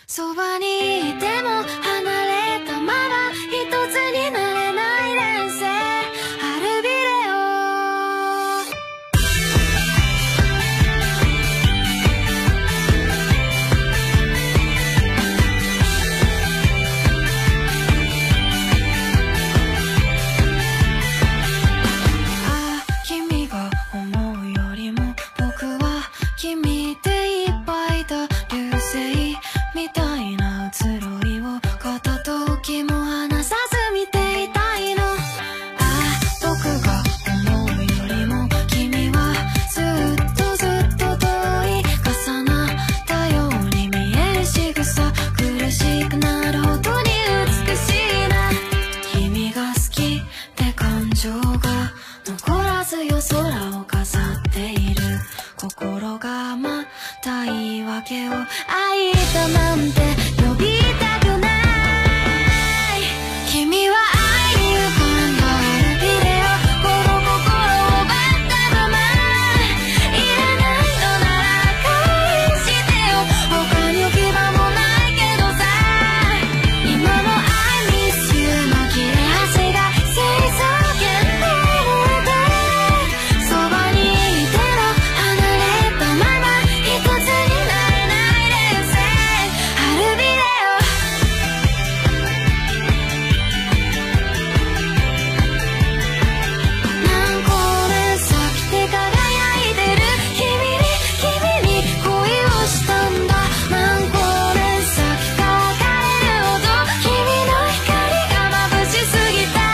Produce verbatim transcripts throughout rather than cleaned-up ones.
そばにいても離れたまま一つになれない連星アルビレオああ君が思うよりも僕は君でいっぱいだ流星みたいな移ろいを片時も離さず見ていたいの。ああ僕が思うよりも君はずっとずっと遠い重なったように見える仕草苦しくなるほどに美しいな。君が好きって感情が残らず夜空を飾っている心がまた言い訳を愛だなんて呼びたくない君は愛に浮かんだアルビレオこの心を奪ったままいらないのなら返してよ他に置き場もないけどさ今も I miss you の切れ端が清楚限定でそばにいても離れたまま一つになれない連星アルビレオ何光年先で輝いてる君に君に恋をしたんだ何光年先か別れるほど君の光が眩しすぎた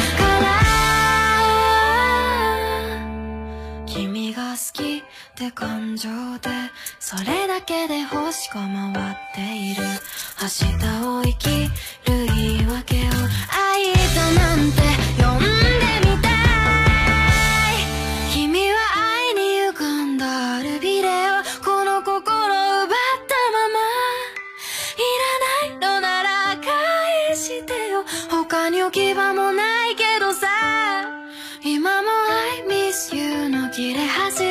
から君が好きって感情でそれだけで星が回っている明日を生きる言い訳を愛だなんて呼んでみたい君は愛に浮かんだアルビレオこの心を奪ったままいらないのなら返してよ他に置き場もないけどさ今も I miss you の切れ端